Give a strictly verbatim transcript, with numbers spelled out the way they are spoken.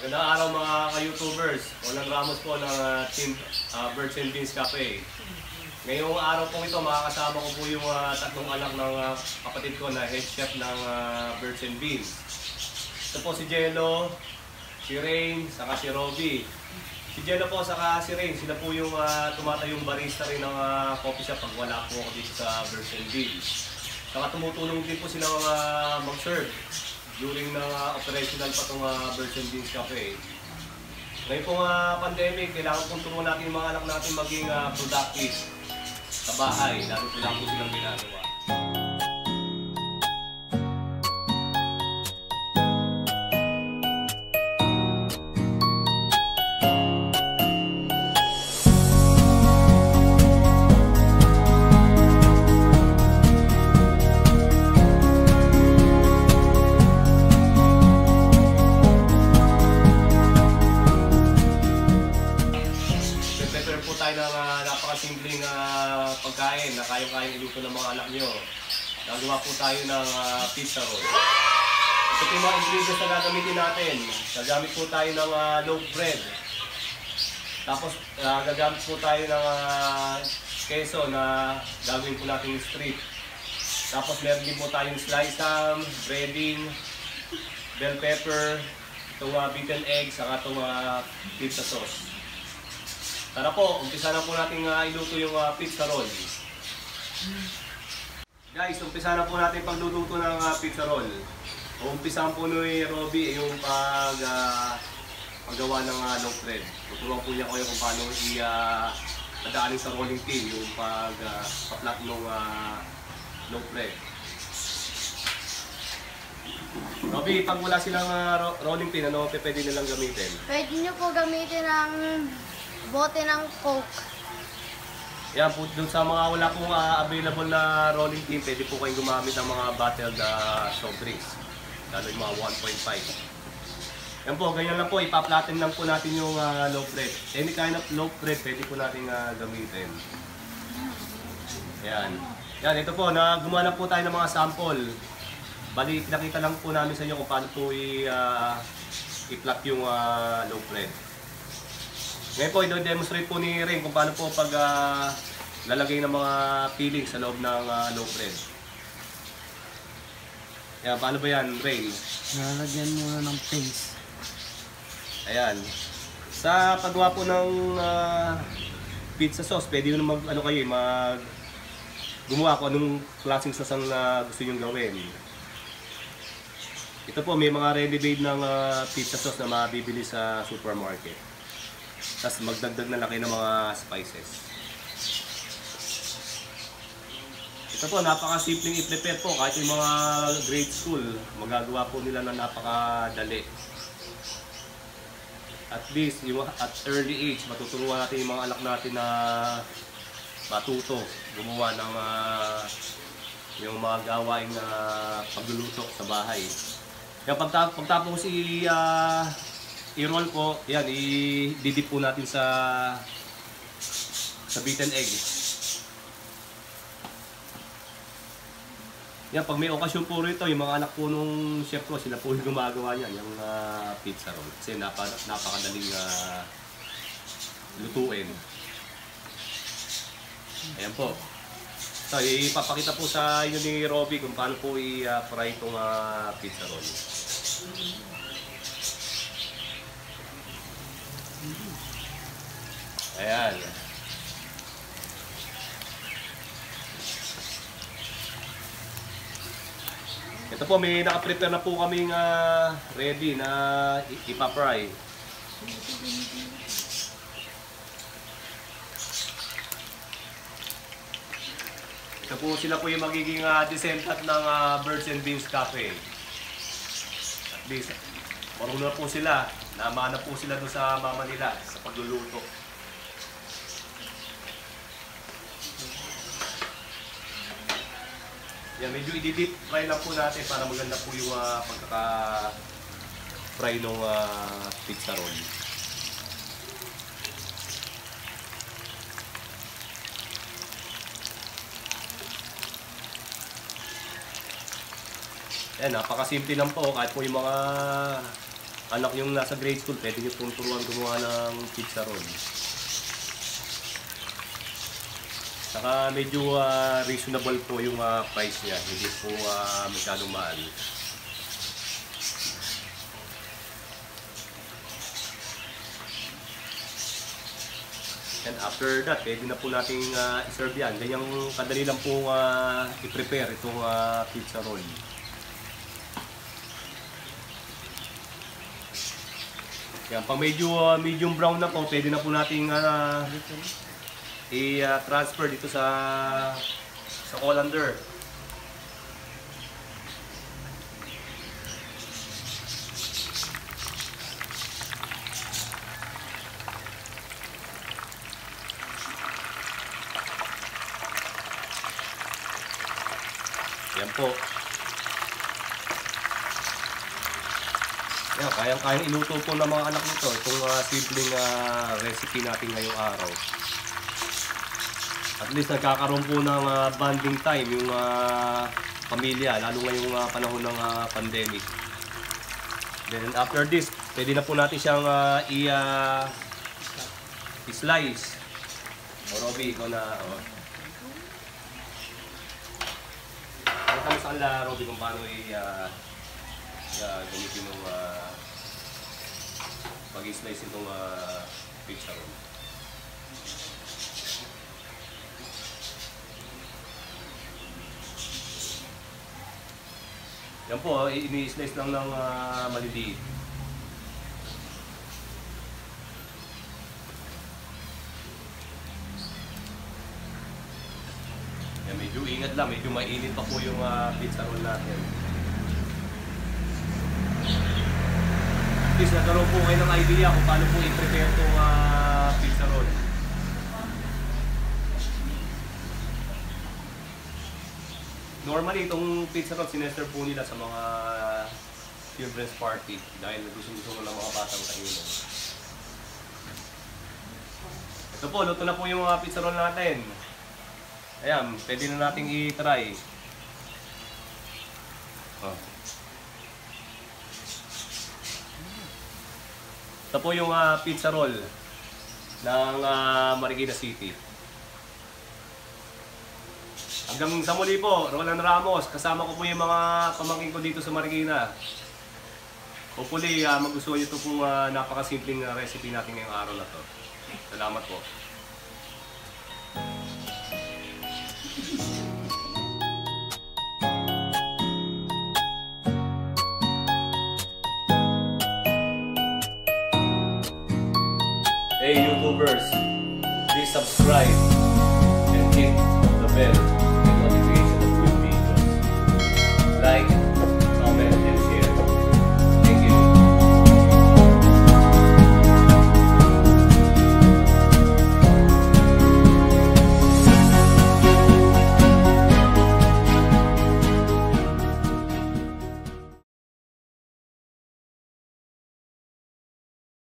Magandang araw mga ka-YouTubers. Walang Ramos po ng uh, Team uh, Birds and Beans Cafe. Ngayong araw po ito, makakasama ko po yung uh, tatlong anak ng uh, kapatid ko na head chef ng uh, Birds and Beans. Ito po si Jello, si Rain, saka si Robby. Si Jello po saka si Rain, sila po yung uh, tumatayong barista rin ng uh, coffee shop pag wala po ako dito sa Birds and Beans. Saka tumutulong din po sila uh, mag-serve during na uh, operational pa itong uh, Birds and Beans Cafe. Ngayon pong uh, pandemic, kailangan pong tulungan natin yung mga anak natin maging uh, productive sa bahay, lalo po lang po silang ginagawa. Tayo ng uh, napakasimpleng uh, pagkain na kayang-kayang iluto ng mga anak nyo. Nagawa po tayo ng uh, pizza roll. Ito po yung mga ingredients na gagamitin natin. Gagamit po tayo ng uh, loaf bread. Tapos uh, gagamit po tayo ng uh, queso na gagawin po natin strip. Tapos meron din po tayong sliced ham, breading, bell pepper, itong uh, beaten egg, saka itong uh, pizza sauce. Tara po, umpisa na po natin uh, iluto yung uh, pizza roll. Guys, umpisa na po natin pagluluto ng uh, pizza roll. Umpisahan po ni Robby yung pag uh, paggawa ng uh, loaf bread. Tuturuan po niya ko yung kung paano i-adaanin uh, sa rolling pin yung pag uh, pa-flat ng uh, loaf bread. Robby, pag wala silang uh, rolling pin, ano pwede nilang gamitin? Pwede nyo po gamitin ang bote ng Coke. Yan po, dun sa mga wala pong uh, available na rolling pin, pwede po kayong gumamit ng mga bottled uh, soft drinks. Lalo yung mga one point five. Yan po, ganyan lang po, ipa-flatten lang po natin yung uh, loaf bread. Any kind of loaf bread, pwede po natin uh, gamitin. Yan. Yan, ito po, na gumawa na po tayo ng mga sample. Bali, nakita lang po namin sa inyo kung paano po uh, i-flat yung uh, loaf bread. Ngayon po, i-demonstrate po ni Rain kung paano po pag uh, lalagay ng mga filling sa loob ng uh, loaf bread. Ayan, paano ba yan, Rain? Lalagyan muna ng paste. Ayan. Sa paggawa po ng uh, pizza sauce, pwede nyo mag, ano kayo, mag gumawa ko anong klaseng sauce ang uh, gusto nyo gawin. Ito po, may mga ready-made ng uh, pizza sauce na mabibili sa supermarket. Tapos magdagdag na lang kayo ng mga spices. Ito po, napaka-simpleng i-prepare po. Kahit yung mga grade school, magagawa po nila na napakadali. At least, yung, at early age, matuturuan natin yung mga anak natin na matuto, gumawa ng uh, yung mga gawaing uh, pagluluto sa bahay. Kaya pagtapos pagtapos si uh, i-roll po, yan, i-didip po natin sa sa beaten egg. Yan, pag may okasyon po rito, yung mga anak po nung chef ko, sila po yung gumagawa niyan, yung uh, pizza roll. Kasi napa, napakadaling uh, lutuin. Ayan po. So, ipapakita po sa inyo ni Robby kung paano po i-fry itong uh, pizza roll. Ayan. Ito po, may naka-prepare na po kaming uh, ready na ipa-fry. Ito po, sila po yung magiging uh, descendant ng uh, Birds and Beans Cafe. At least, marunong na po sila. Namana po sila doon sa mama nila sa pagluluto. Yan, medyo i-deep fry lang po natin para maganda po yung uh, pagkaka-fry ng uh, pizza roll. Yan, napakasimple lang po. Kahit po yung mga anak yung nasa grade school, pwede nyo pong turuan gumawa ng pizza roll. Saka medyo uh, reasonable po yung uh, price niya, hindi po uh, masyadong mahal. And after that, pwede na po nating uh, i-serve yan. Ganyang kadali lang po uh, i-prepare itong uh, pizza roll. Yan, pag medyo uh, medium brown na po, pwede na po nating uh, i-transfer dito sa sa colander. Yan po. Yan, kayang-kayang iluto po ng mga anak nito itong uh, simpleng uh, recipe natin ngayong araw. At least nagkakaroon po ng uh, bonding time yung uh, pamilya, lalo ngayong uh, panahon ng uh, pandemic. Then after this, pwede na po natin siyang uh, i, uh, i-slice. O Robby, ikaw na. Oh. Ano kami sa kanila, Robby, kung paano i, uh, uh, gamitin yung uh, pag-i-slice itong uh, pizza roll. Yan po, ini-slice lang ng uh, maliliit. Yan, medyo ingat lang, medyo mainit pa po yung uh, pizza roll natin. At least nagkaroon po kayo ng idea kung paano po i-prepare itong uh, pizza roll. Normally, itong pizza roll sinester po nila sa mga children's party dahil gusto-gusto ng mga batang kainin. Ito po, luto na po yung mga pizza roll natin. Ayan, pwede na nating i-try. Oh. Ito po yung uh, pizza roll ng uh, Marikina City. Hanggang sa muli po, Roland Ramos, kasama ko po yung mga pamangkin ko dito sa Marikina. Hopefully, uh, magustuhan nyo ito pong uh, napakasimpleng uh, recipe natin ngayong araw na to. Salamat po. Hey YouTubers, please subscribe.